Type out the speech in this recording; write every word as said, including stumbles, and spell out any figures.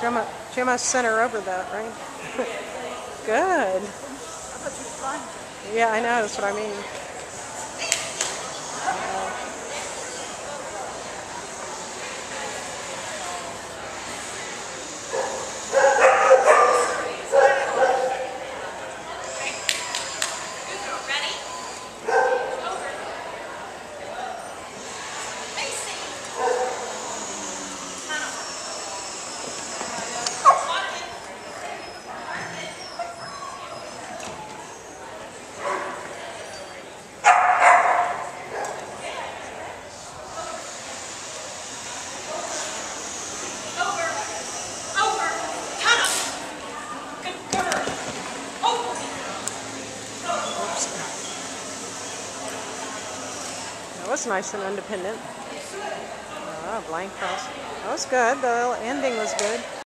She almost, she almost sent her over that, right? Good. I thought she was trying to. Yeah, I know. That's what I mean. That was nice and independent. Oh, blank cross. That was good. The little ending was good.